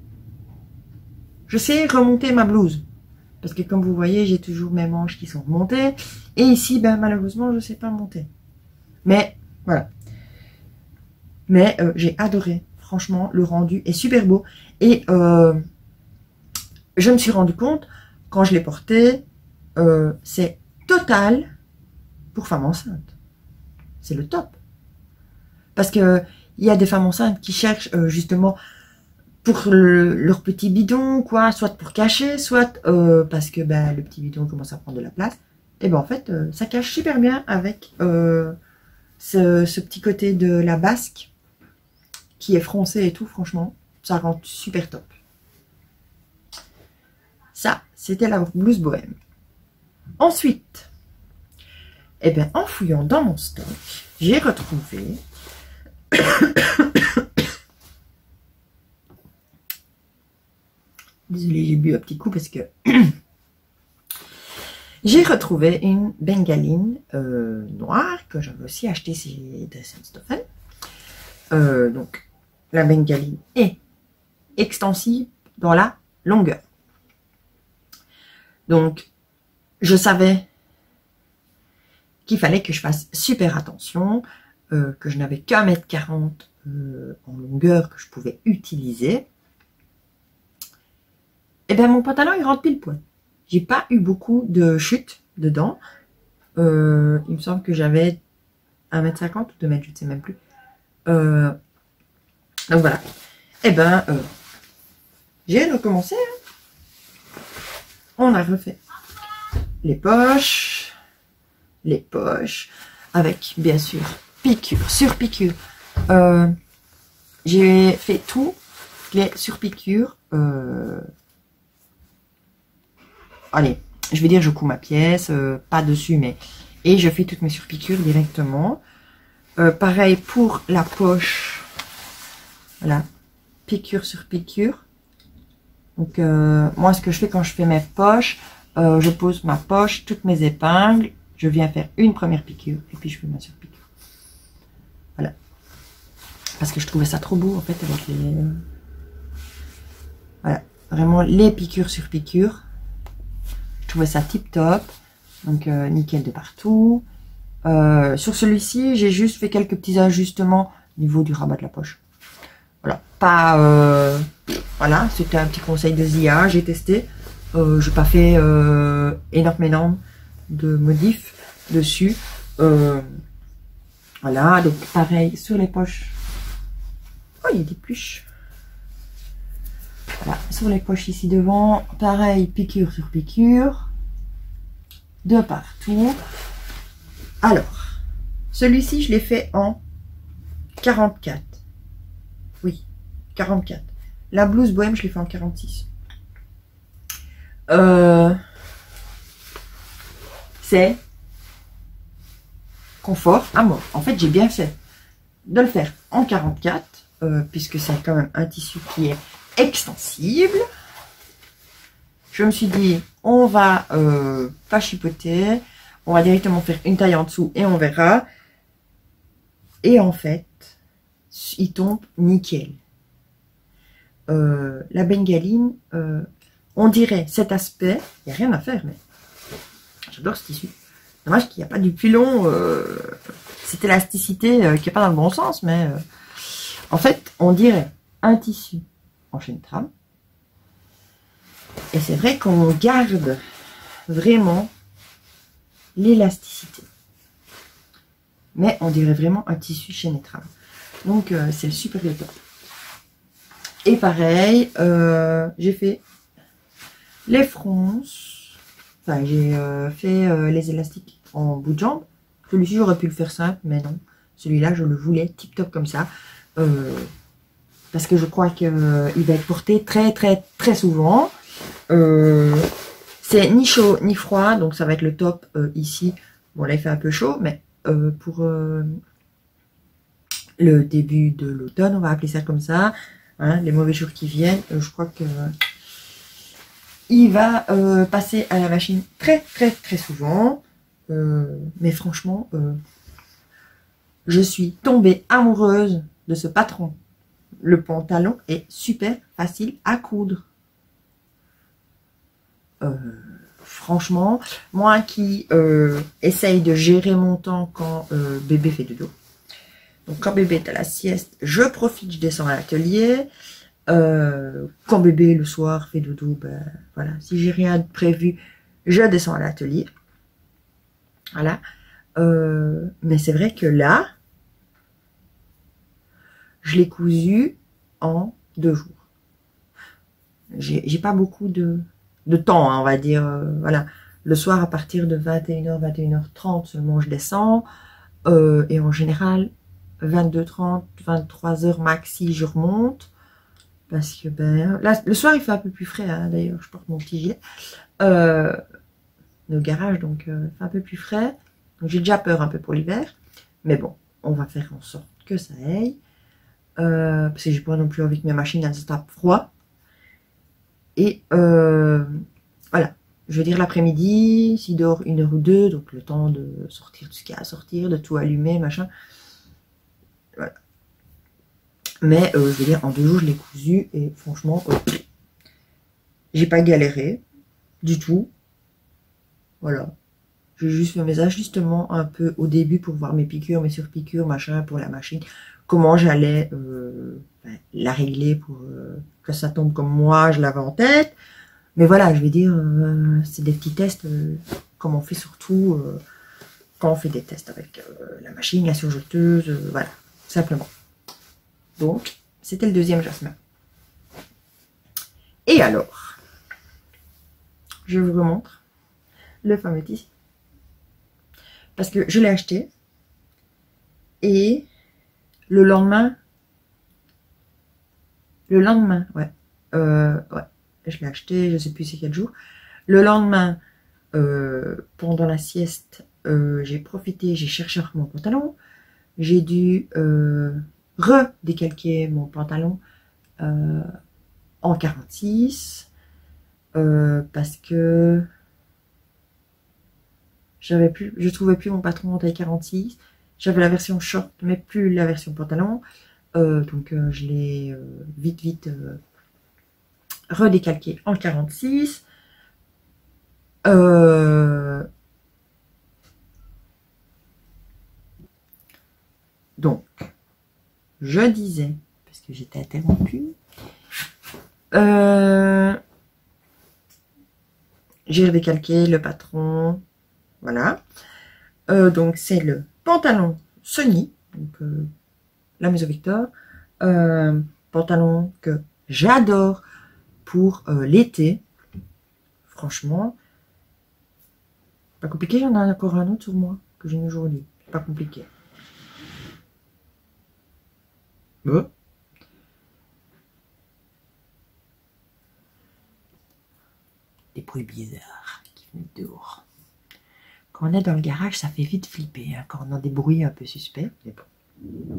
je sais remonter ma blouse. Parce que comme vous voyez, j'ai toujours mes manches qui sont remontées. Et ici, ben, malheureusement, je ne sais pas monter. Mais, voilà. Mais euh, j'ai adoré. Franchement, le rendu est super beau. Et euh, je me suis rendu compte, quand je l'ai porté, euh, c'est total pour femme enceinte. C'est le top. Parce que il y a des femmes enceintes qui cherchent euh, justement pour le, leur petit bidon, quoi, soit pour cacher, soit euh, parce que ben, le petit bidon commence à prendre de la place. Et ben en fait, euh, ça cache super bien avec euh, ce, ce petit côté de la basque qui est froncé et tout, franchement, ça rend super top. Ça, c'était la blouse bohème. Ensuite, eh ben, en fouillant dans mon stock, j'ai retrouvé désolée, j'ai bu un petit coup parce que j'ai retrouvé une bengaline euh, noire que j'avais aussi acheté chez Dress and Stoffen. Euh, donc, la bengaline est extensible dans la longueur. Donc, je savais qu'il fallait que je fasse super attention, euh, que je n'avais qu'un mètre quarante euh, en longueur que je pouvais utiliser. Et bien, mon pantalon, il rentre pile poil. J'ai pas eu beaucoup de chutes dedans. Euh, il me semble que j'avais un mètre cinquante ou deux mètres, je ne sais même plus. Euh, donc voilà. Et ben, euh, j'ai recommencé. Hein. On a refait les poches. Les poches. Avec, bien sûr, piqûre sur piqûre. Euh, j'ai fait tout les surpiqûres. Euh, allez, je vais dire, je couds ma pièce, euh, pas dessus, mais... Et je fais toutes mes surpiqûres directement. Euh, pareil pour la poche. Voilà, piqûre sur piqûre. Donc, euh, moi, ce que je fais quand je fais mes poches, euh, je pose ma poche, toutes mes épingles. Je viens faire une première piqûre et puis je fais ma surpiqûre. Voilà. Parce que je trouvais ça trop beau, en fait, avec les... Voilà, vraiment les piqûres sur piqûre. Je trouvais ça tip top. Donc, euh, nickel de partout. Euh, sur celui-ci, j'ai juste fait quelques petits ajustements au niveau du rabat de la poche. Voilà, pas... Euh, voilà, c'était un petit conseil de Zia, j'ai testé. Euh, j'ai pas fait euh, énormément de modifs dessus. Euh, voilà, donc pareil sur les poches. Oh, il y a des pluches. Voilà, sur les poches ici devant, pareil, piqûre sur piqûre. De partout. Alors, celui-ci, je l'ai fait en quarante-quatre. Oui, quarante-quatre. La blouse bohème, je l'ai fait en quarante-six. Euh, c'est confort à mort. En fait, j'ai bien fait de le faire en quarante-quatre, euh, puisque c'est quand même un tissu qui est extensible. Je me suis dit, on va euh, pas chipoter, on va directement faire une taille en dessous et on verra. Et en fait, il tombe nickel. Euh, la bengaline, euh, on dirait cet aspect, il n'y a rien à faire, mais j'adore ce tissu. Dommage qu'il n'y a pas du pilon, euh, cette élasticité euh, qui n'est pas dans le bon sens, mais euh, en fait, on dirait un tissu en chaîne trame. Et c'est vrai qu'on garde vraiment l'élasticité. Mais on dirait vraiment un tissu chaîne trame. Donc, euh, c'est le super le top. Et pareil, euh, j'ai fait les fronces. Enfin, j'ai euh, fait euh, les élastiques en bout de jambe. Celui-ci, j'aurais pu le faire simple, mais non. Celui-là, je le voulais tip top comme ça. Euh, parce que je crois qu'il euh, va être porté très, très, très souvent. Euh, c'est ni chaud ni froid, donc ça va être le top euh, ici. Bon, là, il fait un peu chaud, mais euh, pour euh, le début de l'automne, on va appeler ça comme ça. Hein, les mauvais jours qui viennent, euh, je crois que euh, il va euh, passer à la machine très, très, très souvent. Euh, mais franchement, euh, je suis tombée amoureuse de ce patron. Le pantalon est super facile à coudre. Euh, franchement, moi qui euh, essaye de gérer mon temps quand euh, bébé fait dodo. Donc quand bébé est à la sieste, je profite, je descends à l'atelier. Euh, quand bébé le soir fait dodo, ben voilà, si j'ai rien de prévu, je descends à l'atelier. Voilà. Euh, mais c'est vrai que là, je l'ai cousu en deux jours. J'ai pas beaucoup de, de temps, hein, on va dire. Euh, voilà. Le soir, à partir de vingt et une heures, vingt et une heures trente seulement, je descends. Euh, et en général, vingt-deux trente, vingt-trois heures maxi, je remonte. Parce que, ben, là, le soir, il fait un peu plus frais, hein, d'ailleurs, je porte mon petit gilet. Euh, le garage, donc, euh, il fait un peu plus frais. Donc, j'ai déjà peur un peu pour l'hiver. Mais bon, on va faire en sorte que ça aille. Euh, parce que j'ai pas non plus envie que mes machines, elles se tapent froid. Et, euh, voilà. Je veux dire, l'après-midi, s'il dort une heure ou deux, donc le temps de sortir tout ce qu'il y a à sortir, de tout allumer, machin. Voilà. Mais, euh, je veux dire, en deux jours, je l'ai cousu et franchement, euh, j'ai pas galéré du tout. Voilà. J'ai juste fait mes ajustements un peu au début pour voir mes piqûres, mes surpiqûres, machin, pour la machine. Comment j'allais euh, ben, la régler pour euh, que ça tombe comme moi, je l'avais en tête. Mais voilà, je vais dire, euh, c'est des petits tests, euh, comme on fait surtout euh, quand on fait des tests avec euh, la machine, la surjeteuse, euh, voilà, simplement. Donc, c'était le deuxième jasmin. Et alors, je vous remontre le fameux tissu. Parce que je l'ai acheté. Et le lendemain, le lendemain, ouais, euh, ouais, je l'ai acheté, je sais plus c'est quel jour. Le lendemain, euh, pendant la sieste, euh, j'ai profité, j'ai cherché mon pantalon. J'ai dû euh, redécalquer mon pantalon euh, en quarante-six euh, parce que j'avais plus, je trouvais plus mon patron en taille quarante-six. J'avais la version short, mais plus la version pantalon. Euh, donc euh, je l'ai euh, vite vite euh, redécalqué en quarante-six. Euh, donc je disais, parce que j'étais interrompue, euh, j'ai décalqué le patron, voilà. Euh, donc c'est le pantalon Sony, donc euh, la Maison Victor, euh, pantalon que j'adore pour euh, l'été. Franchement, pas compliqué, j'en ai encore un autre sur moi que j'ai mis aujourd'hui. Pas compliqué. Oh. Des bruits bizarres qui viennent dehors. Quand on est dans le garage, ça fait vite flipper, hein, quand on a des bruits un peu suspects. Mais bon.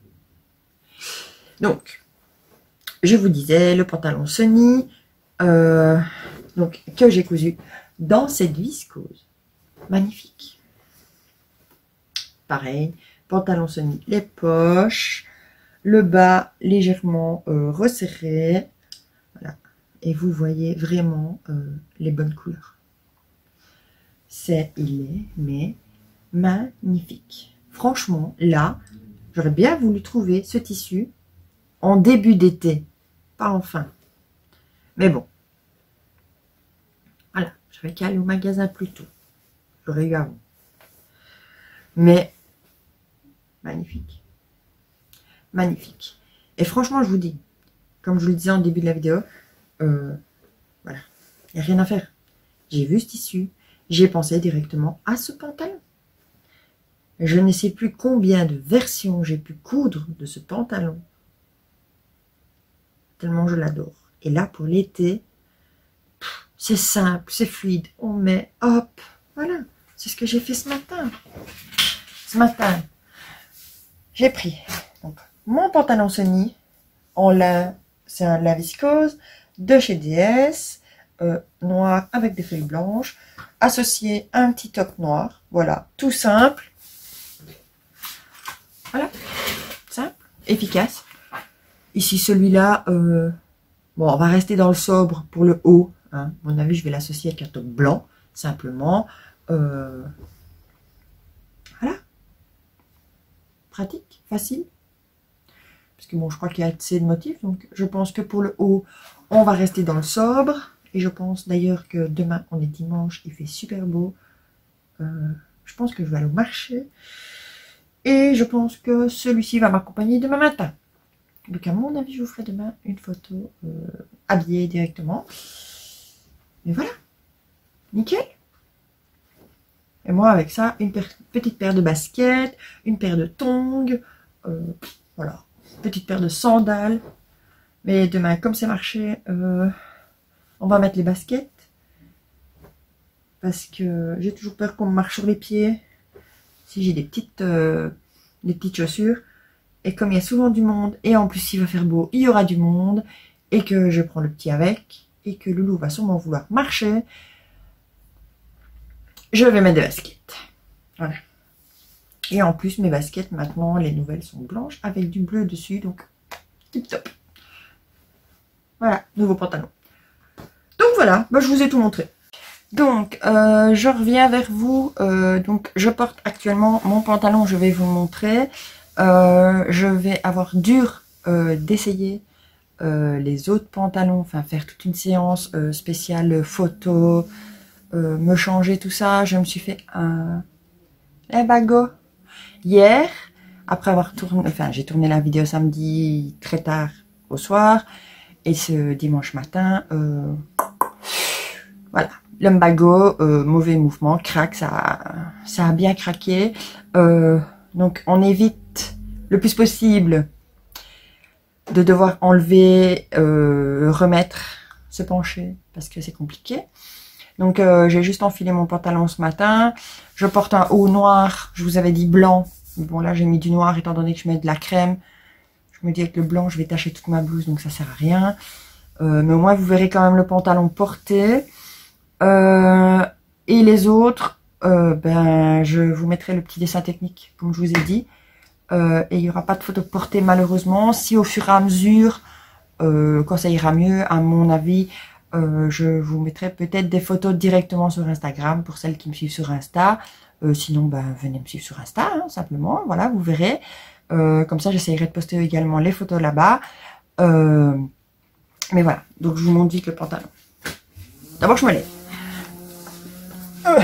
Donc, je vous disais, le pantalon Sony, euh, donc, que j'ai cousu dans cette viscose. Magnifique. Pareil, pantalon Sony, les poches, le bas légèrement euh, resserré. Voilà. Et vous voyez vraiment euh, les bonnes couleurs. C'est, il est, mais magnifique. Franchement, là, j'aurais bien voulu trouver ce tissu en début d'été, pas en fin. Mais bon. Voilà, j'avais qu'à aller au magasin plus tôt. J'aurais eu avant. Mais, magnifique. Magnifique. Et franchement, je vous dis, comme je vous le disais en début de la vidéo, euh, voilà, il n'y a rien à faire. J'ai vu ce tissu, j'ai pensé directement à ce pantalon. Je ne sais plus combien de versions j'ai pu coudre de ce pantalon. Tellement je l'adore. Et là, pour l'été, c'est simple, c'est fluide. On met, hop, voilà. C'est ce que j'ai fait ce matin. Ce matin, j'ai pris donc, mon pantalon Sony en lin, c'est un lin viscose de chez D S, euh, noir avec des feuilles blanches, associé à un petit top noir. Voilà, tout simple. Voilà, simple, efficace. Ici, celui-là, euh, bon, on va rester dans le sobre pour le haut. Hein. À mon avis, je vais l'associer avec un top blanc, simplement. Euh, voilà. Pratique, facile. Parce que bon, je crois qu'il y a assez de motifs. Donc, je pense que pour le haut, on va rester dans le sobre. Et je pense d'ailleurs que demain, on est dimanche, il fait super beau. Euh, je pense que je vais aller au marché. Et je pense que celui-ci va m'accompagner demain matin. Donc, à mon avis, je vous ferai demain une photo euh, habillée directement. Et voilà. Nickel. Et moi, avec ça, une petite paire de baskets, une paire de tongs, euh, voilà, petite paire de sandales. Mais demain, comme c'est marché, euh, on va mettre les baskets. Parce que j'ai toujours peur qu'on me marche sur les pieds. Si j'ai des petites, euh, des petites chaussures. Et comme il y a souvent du monde, et en plus il va faire beau, il y aura du monde. Et que je prends le petit avec. Et que Loulou va sûrement vouloir marcher. Je vais mettre des baskets. Voilà. Et en plus, mes baskets, maintenant, les nouvelles sont blanches avec du bleu dessus. Donc, tip top. Voilà, nouveau pantalon. Donc voilà, bah, je vous ai tout montré. Donc, euh, je reviens vers vous. Euh, donc, je porte actuellement mon pantalon, je vais vous montrer. Euh, je vais avoir dur euh, d'essayer euh, les autres pantalons. Enfin, faire toute une séance euh, spéciale photo. Euh, me changer tout ça. Je me suis fait un, un bagot hier, après avoir tourné, enfin j'ai tourné la vidéo samedi très tard au soir, et ce dimanche matin, euh, voilà, lumbago, euh, mauvais mouvement, craque, ça, ça a bien craqué, euh, donc on évite le plus possible de devoir enlever, euh, remettre, se pencher, parce que c'est compliqué. Donc, euh, j'ai juste enfilé mon pantalon ce matin. Je porte un haut noir. Je vous avais dit blanc. Bon, là, j'ai mis du noir étant donné que je mets de la crème. Je me dis avec le blanc, je vais tacher toute ma blouse, donc ça sert à rien. Euh, mais au moins, vous verrez quand même le pantalon porté. Euh, et les autres, euh, ben, je vous mettrai le petit dessin technique, comme je vous ai dit. Euh, et il n'y aura pas de photo portée, malheureusement. Si au fur et à mesure, euh, quand ça ira mieux, à mon avis... Euh, je vous mettrai peut-être des photos directement sur Instagram pour celles qui me suivent sur Insta. Euh, sinon, ben, venez me suivre sur Insta, hein, simplement. Voilà, vous verrez. Euh, comme ça, j'essayerai de poster également les photos là-bas. Euh, mais voilà, donc je vous montre vite le pantalon. D'abord, je me lève. Euh.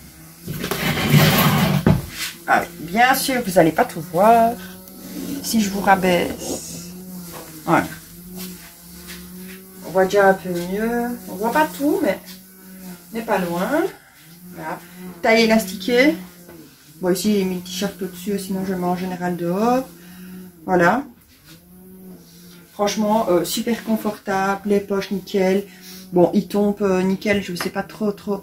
Ah oui, bien sûr, vous n'allez pas tout voir. Si je vous rabaisse. Voilà. On voit déjà un peu mieux. On voit pas tout, mais on n'est pas loin. Voilà. Taille élastiquée. Bon, ici, j'ai mis le t-shirt au-dessus, sinon je le mets en général dehors. Voilà. Franchement, euh, super confortable. Les poches, nickel. Bon, il tombe euh, nickel. Je ne sais pas trop, trop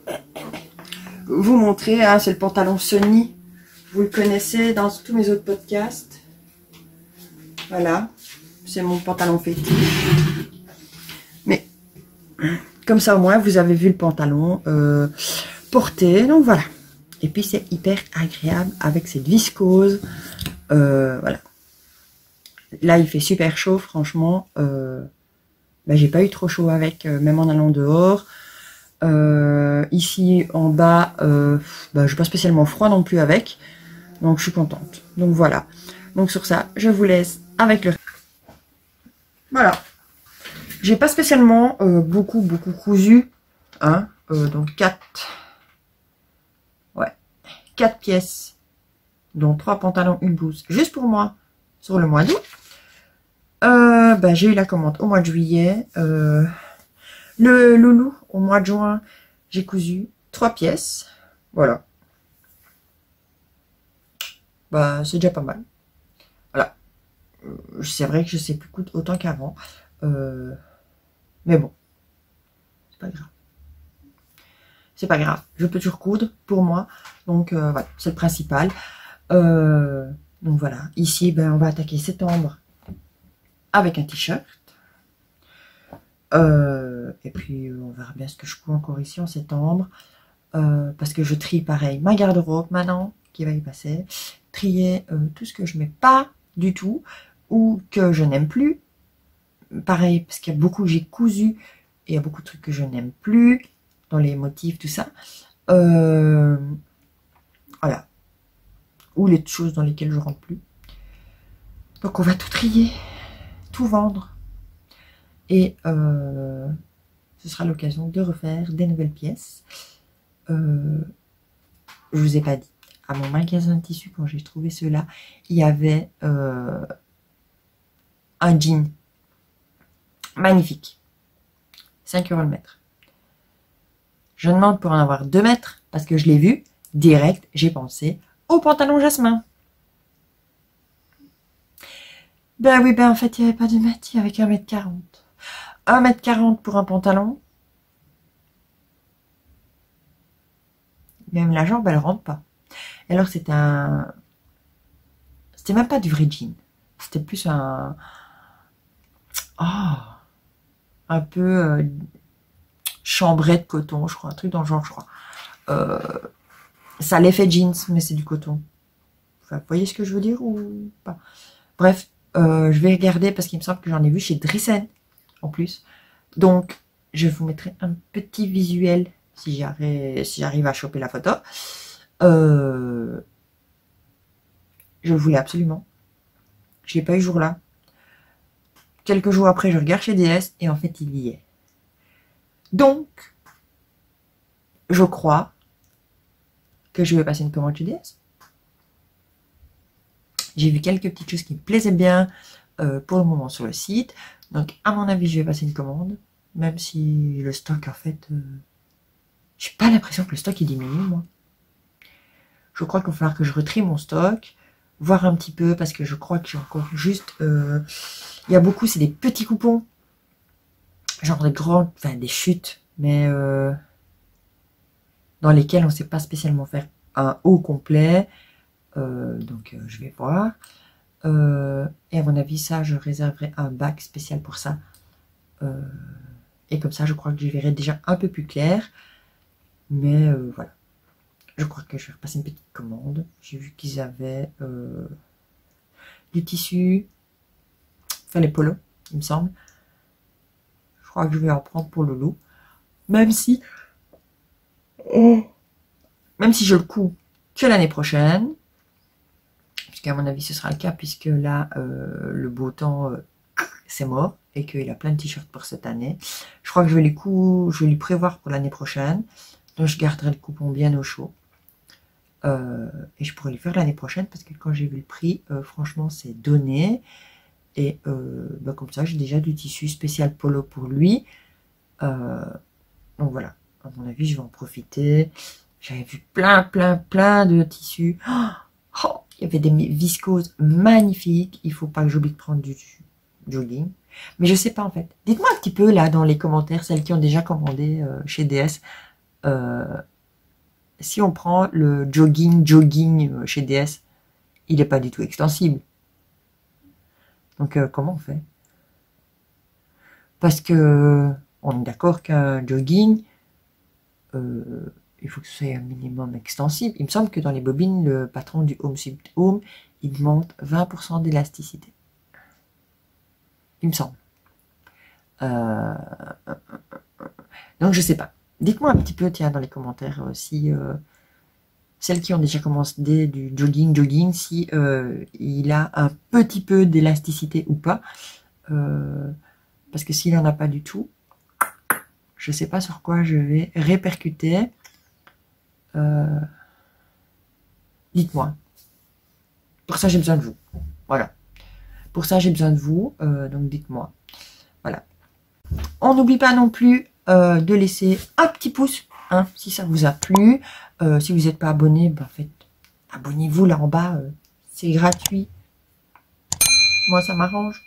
vous montrer. Hein, c'est le pantalon Sony. Vous le connaissez dans tous mes autres podcasts. Voilà. C'est mon pantalon fétiche. Mais, comme ça, au moins, vous avez vu le pantalon euh, porté. Donc, voilà. Et puis, c'est hyper agréable avec cette viscose. Euh, voilà. Là, il fait super chaud, franchement. Euh, ben, j'ai pas eu trop chaud avec, euh, même en allant dehors. Euh, ici, en bas, euh, ben, je n'ai pas spécialement froid non plus avec. Donc, je suis contente. Donc, voilà. Donc, sur ça, je vous laisse avec le... Voilà. J'ai pas spécialement euh, beaucoup, beaucoup cousu. Hein. Euh, donc, quatre... Ouais. quatre pièces. Dont trois pantalons, une blouse. Juste pour moi. Sur le mois d'août. Euh, ben, j'ai eu la commande au mois de juillet. Euh, le loulou, au mois de juin, j'ai cousu trois pièces. Voilà. Bah, c'est déjà pas mal. Voilà. Euh, c'est vrai que je sais plus coudre autant qu'avant. Euh, mais bon. C'est pas grave. C'est pas grave. Je peux toujours coudre pour moi. Donc, euh, voilà. C'est le principal. Euh, donc, voilà. Ici, ben, on va attaquer septembre avec un t-shirt. Euh, et puis, on verra bien ce que je couds encore ici en septembre. Euh, parce que je trie pareil ma garde-robe maintenant, qui va y passer. Trier euh, tout ce que je mets pas du tout, ou que je n'aime plus. Pareil, parce qu'il y a beaucoup, j'ai cousu, et il y a beaucoup de trucs que je n'aime plus, dans les motifs, tout ça. Euh, voilà. Ou les choses dans lesquelles je rentre plus. Donc on va tout trier, tout vendre. Et euh, ce sera l'occasion de refaire des nouvelles pièces. Euh, je vous ai pas dit. À mon magasin de tissus, quand j'ai trouvé ceux-là, il y avait euh, un jean. Magnifique. cinq euros le mètre. Je demande pour en avoir deux mètres, parce que je l'ai vu. Direct, j'ai pensé au pantalon jasmin. Ben oui, ben en fait, il n'y avait pas de mètre, il y avait qu'un mètre quarante. un mètre quarante pour un pantalon. Même la jambe, elle rentre pas. Et alors, c'était un... C'était même pas du vrai jean. C'était plus un... Oh, un peu euh, chambré de coton, je crois. Un truc dans le genre, je crois. Euh, ça a l'effet jeans, mais c'est du coton. Enfin, vous voyez ce que je veux dire ou pas? Bref, euh, je vais regarder parce qu'il me semble que j'en ai vu chez Drissen en plus. Donc, je vous mettrai un petit visuel si j'arrive si j'arrive à choper la photo. Euh, je le voulais absolument. Je l'ai pas eu jour-là. Quelques jours après, je regarde chez D S et en fait, il y est. Donc, je crois que je vais passer une commande chez D S. J'ai vu quelques petites choses qui me plaisaient bien euh, pour le moment sur le site. Donc, à mon avis, je vais passer une commande. Même si le stock, en fait... Euh, j'ai pas l'impression que le stock, il diminue, moi. Je crois qu'il va falloir que je retrie mon stock. Voir un petit peu, parce que je crois que j'ai encore juste... Euh, il y a beaucoup, c'est des petits coupons. Genre des grands... Enfin, des chutes. Mais... Euh, dans lesquels on ne sait pas spécialement faire un haut complet. Euh, donc, euh, je vais voir. Euh, et à mon avis, ça, je réserverai un bac spécial pour ça. Euh, et comme ça, je crois que je verrai déjà un peu plus clair. Mais euh, voilà. Je crois que je vais repasser une petite commande. J'ai vu qu'ils avaient euh, du tissu. Enfin, les polos, il me semble. Je crois que je vais en prendre pour le lot. Même si... Oh, même si je le couds que l'année prochaine. puisqu'à mon avis ce sera le cas, puisque là euh, le beau temps euh, c'est mort et qu'il a plein de t-shirts pour cette année. Je crois que je vais les cou je vais lui prévoir pour l'année prochaine, donc je garderai le coupon bien au chaud euh, et je pourrais lui faire l'année prochaine, parce que quand j'ai vu le prix, euh, franchement c'est donné. Et euh, bah comme ça, j'ai déjà du tissu spécial polo pour lui. Euh, donc voilà, à mon avis, je vais en profiter. J'avais vu plein, plein, plein de tissus. Oh, il y avait des viscoses magnifiques. Il faut pas que j'oublie de prendre du jogging. Mais je sais pas en fait. Dites-moi un petit peu là dans les commentaires, celles qui ont déjà commandé euh, chez D S. Euh, si on prend le jogging, jogging euh, chez D S, il n'est pas du tout extensible. Donc euh, comment on fait? Parce que on est d'accord qu'un jogging, euh, il faut que ce soit un minimum extensible. Il me semble que dans les bobines, le patron du Home Sweet Home, il demande vingt pour cent d'élasticité. Il me semble. Euh... Donc je sais pas. Dites-moi un petit peu, tiens, dans les commentaires, euh, si euh, celles qui ont déjà commencé du jogging, jogging, si euh, il a un petit peu d'élasticité ou pas. Euh, parce que s'il n'en a pas du tout, je ne sais pas sur quoi je vais répercuter. Euh, Dites-moi. Pour ça, j'ai besoin de vous. Voilà. Pour ça, j'ai besoin de vous. Euh, donc, dites-moi. Voilà. On n'oublie pas non plus euh, de laisser un petit pouce, hein, si ça vous a plu. Euh, si vous n'êtes pas abonné, ben, en fait, abonnez-vous là en bas. Euh, c'est gratuit. Moi, ça m'arrange.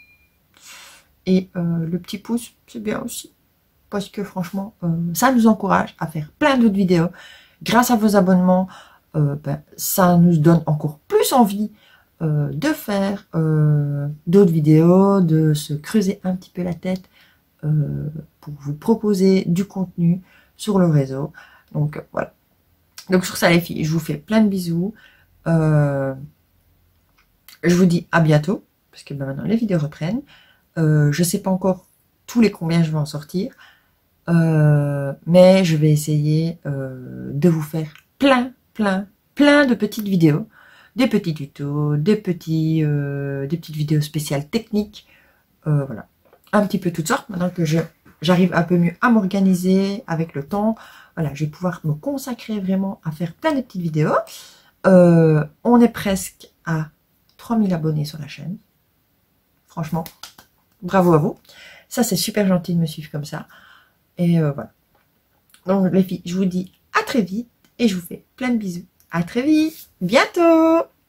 Et euh, le petit pouce, c'est bien aussi. Parce que franchement, euh, ça nous encourage à faire plein d'autres vidéos. Grâce à vos abonnements, euh, ben, ça nous donne encore plus envie euh, de faire euh, d'autres vidéos, de se creuser un petit peu la tête euh, pour vous proposer du contenu sur le réseau. Donc euh, voilà. Donc sur ça les filles, je vous fais plein de bisous. Euh, je vous dis à bientôt, parce que ben, maintenant les vidéos reprennent. Euh, je sais pas encore tous les combien je vais en sortir. Euh, mais je vais essayer euh, de vous faire plein, plein, plein de petites vidéos, des petits tutos, des petits, euh, des petites vidéos spéciales techniques, euh, voilà, un petit peu toutes sortes. Maintenant que je j'arrive un peu mieux à m'organiser avec le temps, voilà, je vais pouvoir me consacrer vraiment à faire plein de petites vidéos. Euh, on est presque à trois mille abonnés sur la chaîne. Franchement, bravo à vous. Ça, c'est super gentil de me suivre comme ça. Et euh, voilà. Donc les filles, je vous dis à très vite et je vous fais plein de bisous. À très vite. Bientôt.